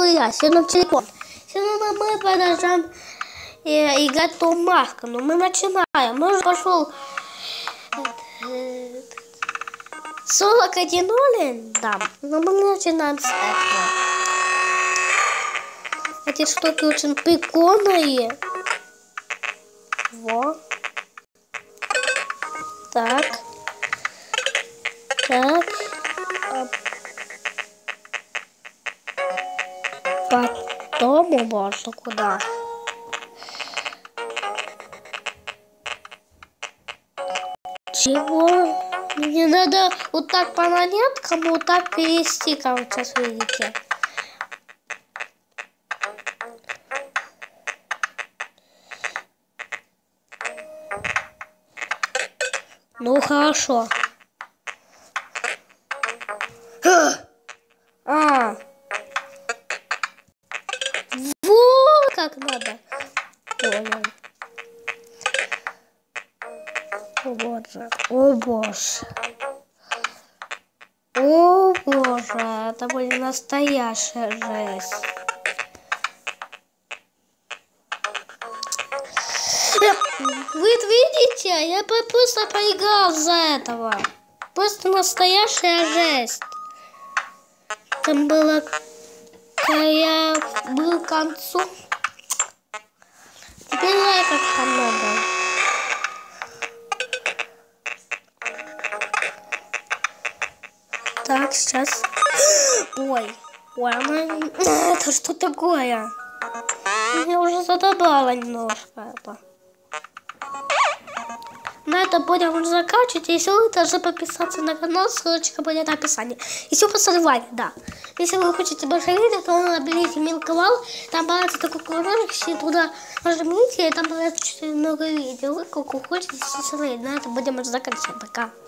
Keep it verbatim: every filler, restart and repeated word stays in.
я, сел на телефон. Сегодня мы продолжаем э, играть в Томаску. Но мы начинаем. Мы уже пошел сорок один ноль, да. Но мы начинаем с этого. Эти штуки очень прикольные. Во. Так. Так. Потом можно куда? Чего? Мне надо вот так по монеткам, вот так перевести, как вы сейчас видите. Ну хорошо. А. Вот как надо. Понял. О боже. О боже. О боже. Это будет настоящая жесть. Вы видите? Я просто проиграл за этого. Просто настоящая жесть. Там было... Я был к концу. Теперь я как там надо. Так, сейчас. Ой. Ой, она... Это что такое? Меня уже задобало немножко это. На это будем уже заканчивать. Если вы должны подписаться на канал, ссылочка будет в описании. И все посылайте, да. Если вы хотите больше видео, то наберите мелковал. Там появится такой кружочек, туда нажмите, и там появится много видео. Вы как хотите смотреть. На это будем уже заканчивать. Пока.